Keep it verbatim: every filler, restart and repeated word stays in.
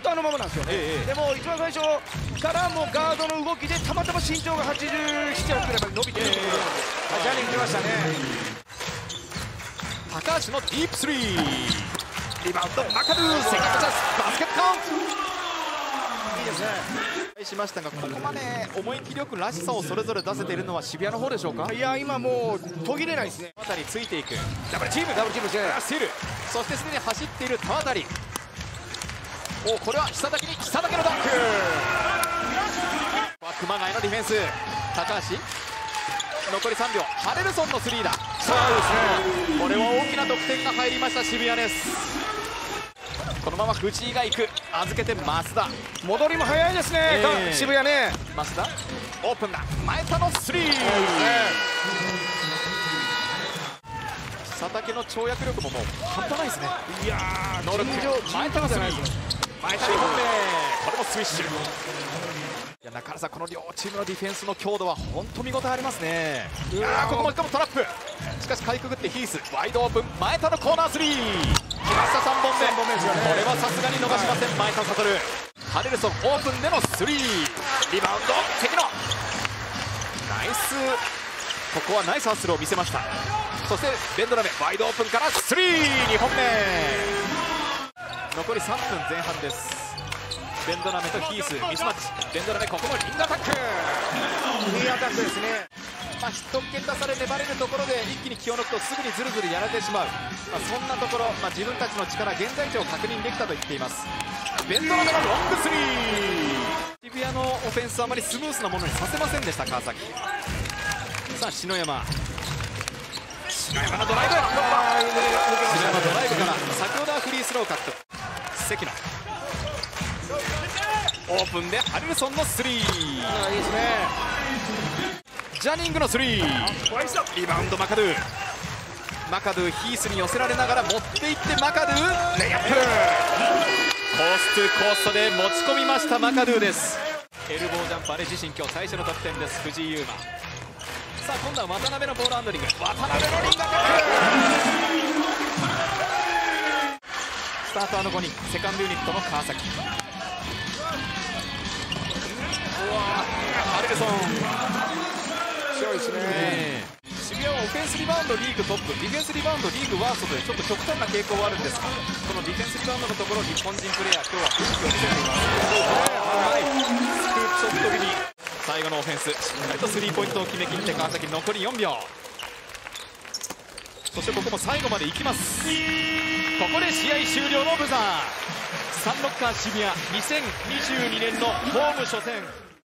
とあのままなんですよね、ええ、でも一番最初からもうガードの動きでたまたま身長がはちじゅうなな、はちくらいまで伸びてる、ええ、ジャニング来ましたね。 高橋のディープスリー、リバウンドマカドゥ、セカンドチャンス、バスケットカウント、いいですね。しましたが、ここまで思い切りよくらしさをそれぞれ出せているのは渋谷の方でしょうか。 いや今もう途切れないですね。 田渡ついていくダブルチーム、 ダブルチームですね。 スティール、そしてすでに走っている田渡、おこれは下だけに下だけのダンク、熊谷のディフェンス、高橋残りさんびょう、ハレルソンのスリーだ。そうですね、これは大きな得点が入りました渋谷です。このまま藤井が行く、預けて増田、 戻りも早いですね、えー、渋谷ね。 増田オープンだ、前田のスリー、佐竹の跳躍力ももう半端ないですね。 いやー、能力前田のスリー、前田にほんめ、これもスイッシュ。いや中原さん、この両チームのディフェンスの強度は本当見応えありますね。いやここもしかもトラップ、しかしかいくぐってヒース、ワイドオープン、前田のコーナースリー、来ましたさんぼんめ、これはさすがに逃しません、前田悟。ハレルソンオープンでのスリー、リバウンド関野、ナイス、ここはナイスハッスルを見せました。そしてベンドラメワイドオープンからスリー、にほんめ、残りさんぷんぜんはんです。ベンドラメとヒースミスマッチ、ベンドラメここもリングアタック、 リングアタックですね。 まあ、ヒット権出され粘れるところで一気に気を抜くとすぐにずるずるやられてしまう、まあ、そんなところ、まあ、自分たちの力現在地を確認できたと言っています。ベンドラメのロングスリー、渋谷のオフェンスはあまりスムースなものにさせませんでした川崎。さあ篠山、篠山のドライブ、篠山ドライブから先ほどはフリースロー獲得、関野オープンでハリルソンのスリー、いいですね。ジャニングのスリー、リバウンドマカドゥ、マカドゥヒースに寄せられながら持っていってマカドゥレイアップ、コーストゥコーストで持ち込みましたマカドゥです。エルボージャンパーで自身今日最初の得点です、藤井優馬。さあ今度は渡辺のボールハンドリング、渡辺のリングアタック、スターターのごにん、セカンドユニットの川崎、うわハレルソン強いですね。 渋谷はオフェンスリバウンドリーグトップ、ディフェンスリバウンドリーグワーストでちょっと極端な傾向はあるんですが、このディフェンスリバウンドのところ日本人プレーヤー今日は雰囲気を見せています。はい、スクープショット気味、最後のオフェンスしっかりとスリーポイントを決めきって川崎残りよんびょう、そしてここも最後まで行きます。ここで試合終了のブザー、サンロッカー渋谷にせんにじゅうにねんのホーム初戦。